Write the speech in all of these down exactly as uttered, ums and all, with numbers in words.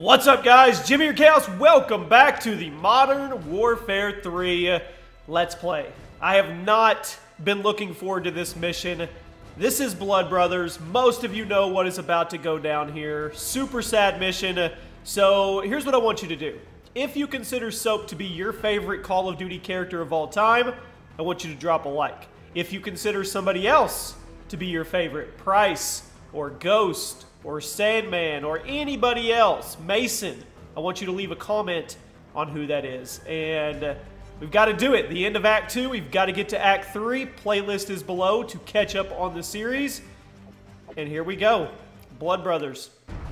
What's up, guys? Jimmy or Chaos. Welcome back to the Modern Warfare three Let's Play. I have not been looking forward to this mission. This is Blood Brothers. Most of you know what is about to go down here. Super sad mission. So here's what I want you to do. If you consider Soap to be your favorite Call of Duty character of all time, I want you to drop a like. If you consider somebody else to be your favorite, Price or Ghost or Sandman or anybody else, Mason, I want you to leave a comment on who that is. And uh, we've got to do it. The end of Act two, we've got to get to Act three. Playlist is below to catch up on the series. And here we go. Blood Brothers.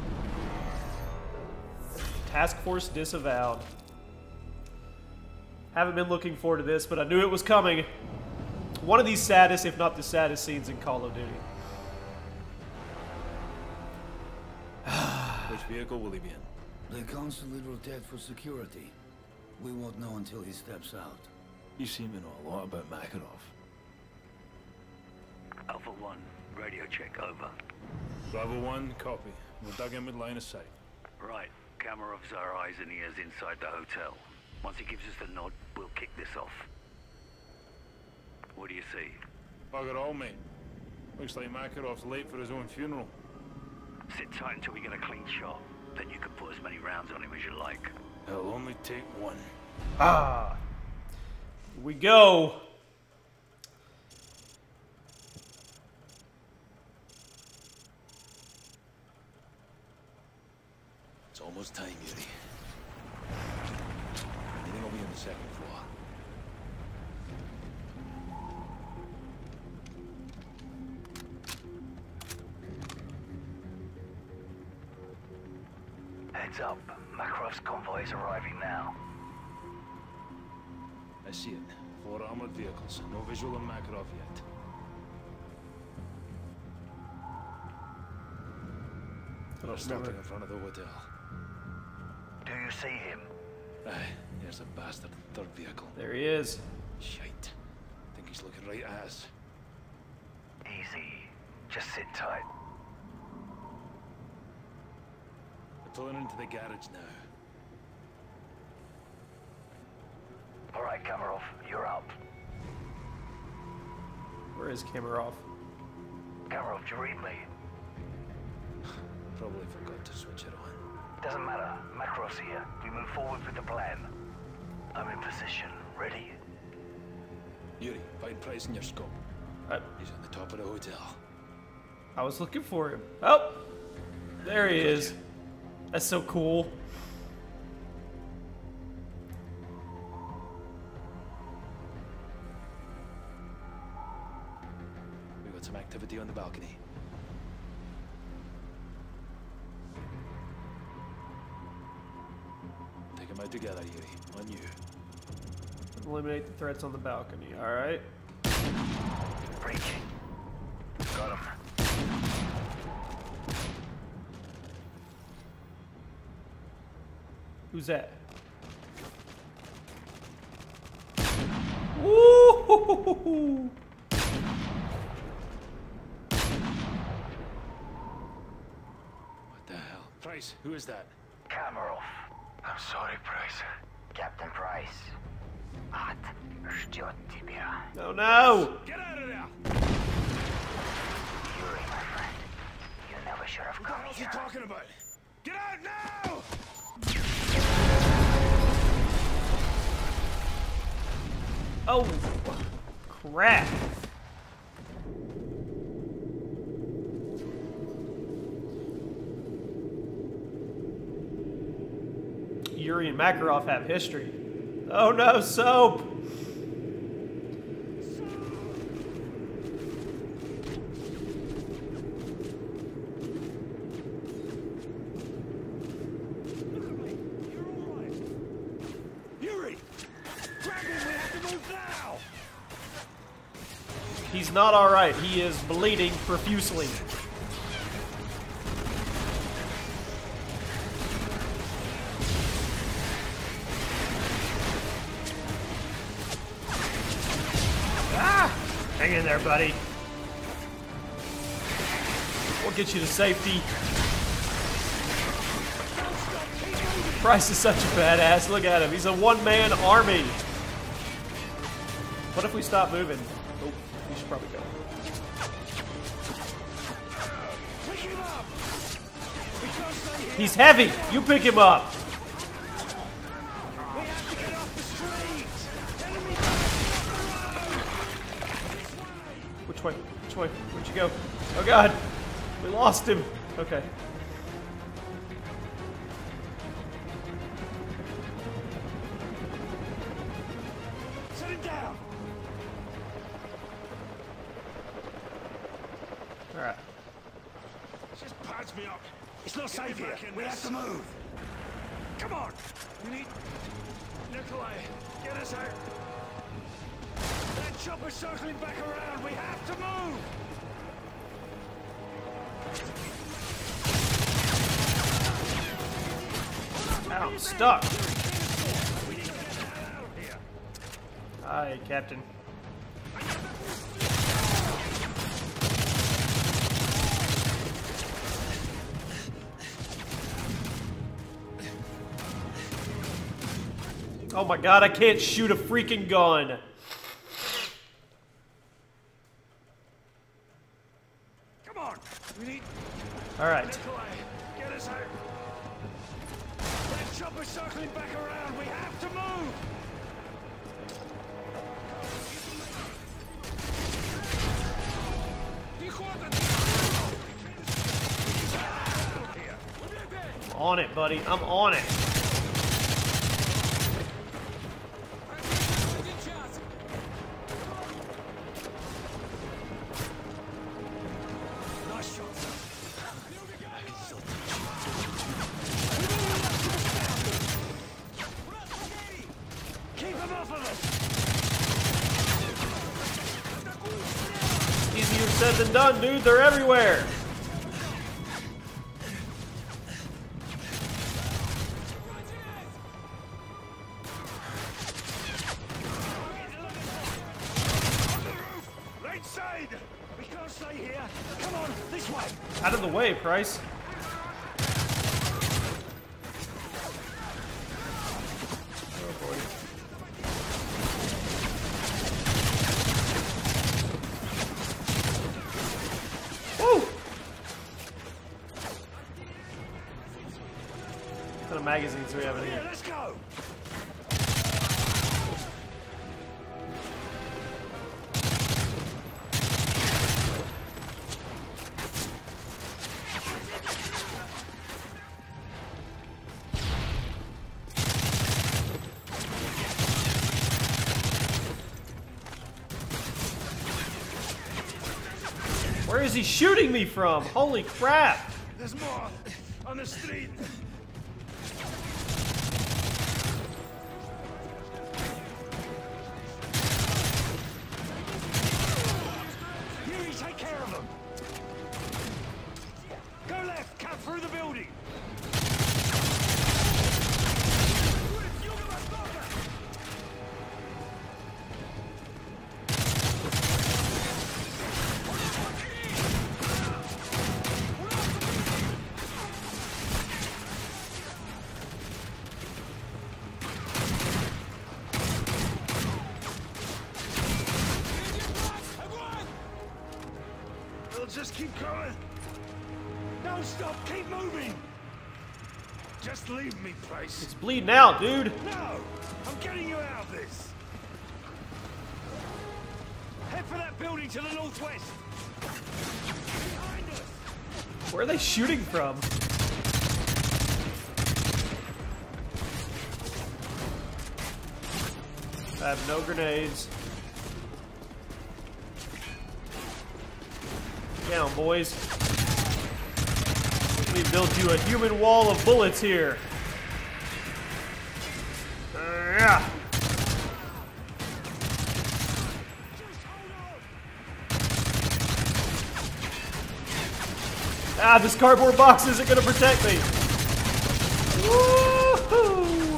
Task Force disavowed. Haven't been looking forward to this, but I knew it was coming. One of these saddest, if not the saddest scenes in Call of Duty. Which vehicle will he be in? The consul rotate for security. We won't know until he steps out. You seem to know a lot about Makarov. Alpha one, radio check over. Bravo one, copy. We're dug in with line of sight. Right, Kamarov's our eyes and ears inside the hotel. Once he gives us the nod, we'll kick this off. What do you see? Bugger all, mate. Looks like Makarov's late for his own funeral. Sit tight until we get a clean shot. Then you can put as many rounds on him as you like. It'll only take one. Ah. Here we go. It's almost time, Yuri. Meeting will be on the second floor. Heads up. Makarov's convoy is arriving now. I see it. Four armored vehicles. No visual on Makarov yet. They're stopping in front of the hotel. Do you see him? Aye, there's a bastard third vehicle. There he is. Shite. Think he's looking right at us. Easy. Just sit tight. We're pulling into the garage now. All right, Kamarov, you're up. Where is Kamarov? Kamarov, do you read me? Probably forgot to switch it on. Doesn't matter. Makarov's here. We move forward with the plan. I'm in position. Ready? Yuri, find Price in your scope. I, He's on the top of the hotel. I was looking for him. Oh! There he is. That's so cool. We got some activity on the balcony. Take them out together, Yuri. On you. Eliminate the threats on the balcony. Alright. Breaching. Got him. Who's that? Woo! What the hell? Price, who is that? Kamarov. I'm sorry, Price. Captain Price. Ад ждет тебя. No, no! Get out of there! Yuri, my friend. You never should have come What are here. you talking about? Get out now! Oh, crap. Yuri and Makarov have history. Oh no, Soap! Yuri! Grab him, we have to move now! He's not alright. He is bleeding profusely. Ah! Hang in there, buddy. We'll get you to safety. Don't stop Price is such a badass. Look at him. He's a one-man army. What if we stop moving? Oh, we should probably go. He's heavy. You pick him up. Which way? Which way? Where'd you go? Oh God, we lost him. Okay. Set him down. All right. Just patch me up. It's not safe here. We have to move. Come on. We need Nikolai. Get us out. That chopper's circling back around. We have to move. Ow, I'm stuck. Hi, Captain. Oh my God, I can't shoot a freaking gun. Come on. We need All right. Nikolai. Get us out. That chopper's circling back around. We have to move. I'm on it, buddy. I'm on it. Nice shot. Keep them off of us. Easier said than done, dude. They're everywhere. Right side. We can't stay here. Come on, this way. Out of the way, Price. Oh boy. Woo! What kind of magazines do we have in Yeah, here? let's go. Where is he shooting me from? Holy crap! There's more on the street. Yuri, take care of them. Go left, cut through the building. We'll just keep going. Don't stop, keep moving. Just leave me, Price. It's bleeding out, dude. No! I'm getting you out of this! Head for that building to the northwest! Behind us! Where are they shooting from? I have no grenades. Down, boys. Let me build you a human wall of bullets here. Uh, yeah. Ah, this cardboard box isn't gonna protect me. Woohoo!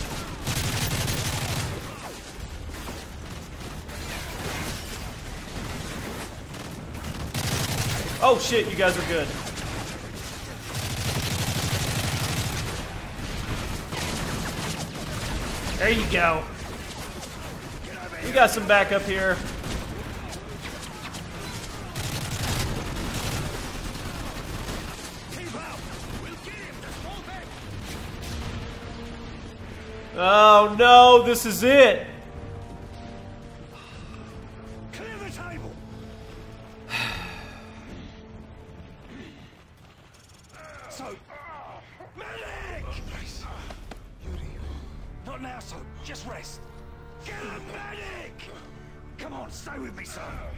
Oh shit, you guys are good. There you go. We got some backup here. Oh no, this is it. Clear the table. So, medic! Not now, so just rest. Get a medic! Come on, stay with me, son.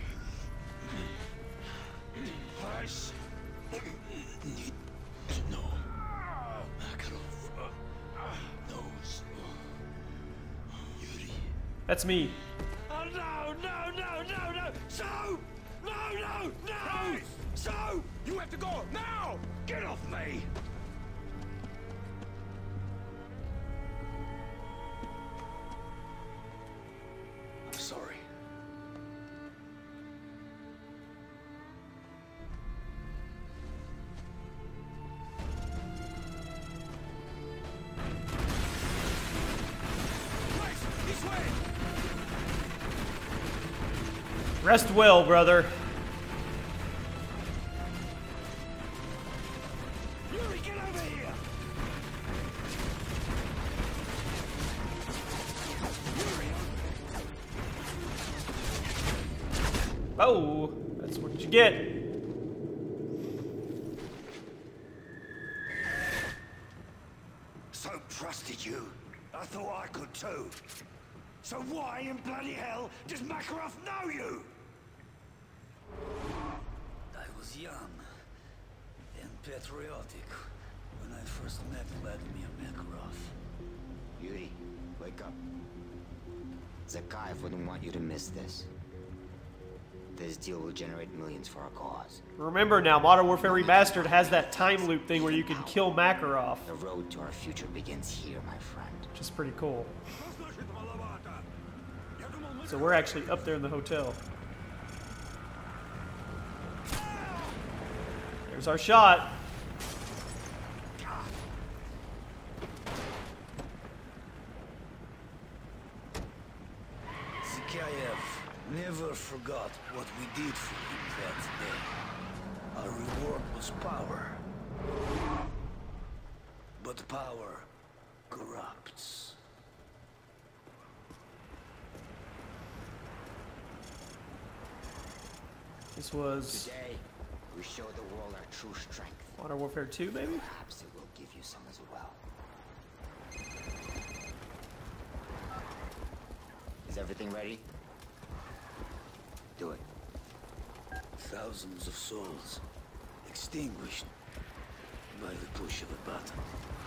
Nice. Need to know. Makarov knows. Yuri. That's me. Oh no, no, no, no, no! So! No, no, no! So! You have to go now! Get off me! I'm sorry. This way! Rest well, brother. Yuri, get over here! Yuri! Oh, that's what you get. So trusted you. I thought I could too. So why in bloody hell does Makarov know you? I was young and patriotic when I first met Vladimir Makarov. Yuri, wake up. Zakhaev wouldn't want you to miss this. This deal will generate millions for our cause. Remember now, Modern Warfare Remastered has that time loop thing where you can kill Makarov, The road to our future begins here, my friend. which is pretty cool. So we're actually up there in the hotel. There's our shot. Zakhaev never forgot what we did for him that day. Our reward was power. But power corrupts. This was Today, we show the world our true strength. Modern Warfare two, maybe? Perhaps it will give you some as well. Is everything ready? Do it. Thousands of souls extinguished by the push of a button.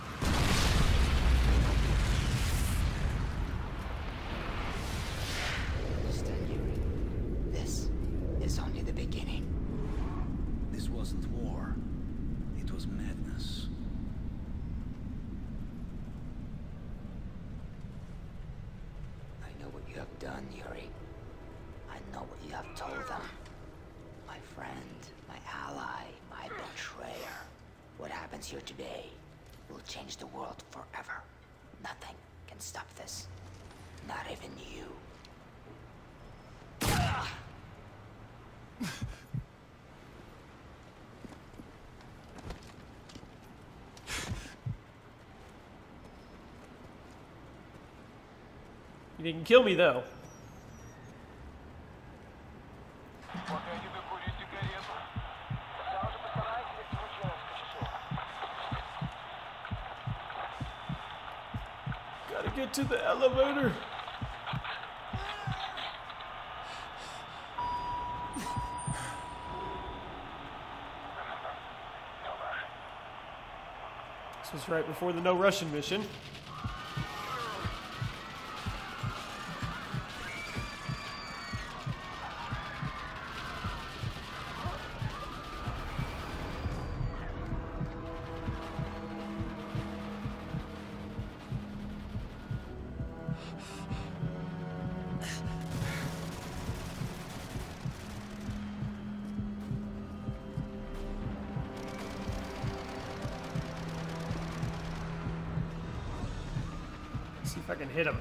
Understand, Yuri? This is only the beginning. This wasn't war. It was madness. I know what you have done, Yuri. I know what you have told them. My friend, my ally, my betrayer. What happens here today will change the world forever. Nothing can stop this. Not even you. You didn't kill me, though. Gotta get to the elevator. This was right before the no Russian mission. See if I can hit him.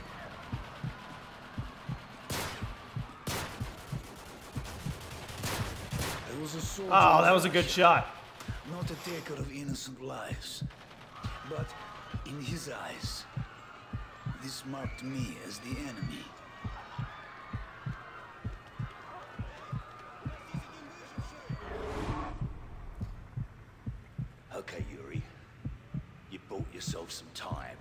I was a soldier. Oh, that was a good shot. Not a taker of innocent lives. But in his eyes, this marked me as the enemy. Okay, Yuri. You bought yourself some time.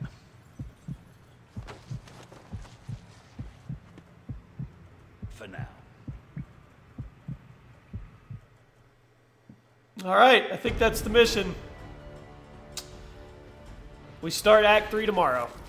For now. All right, I think that's the mission. We start Act three tomorrow.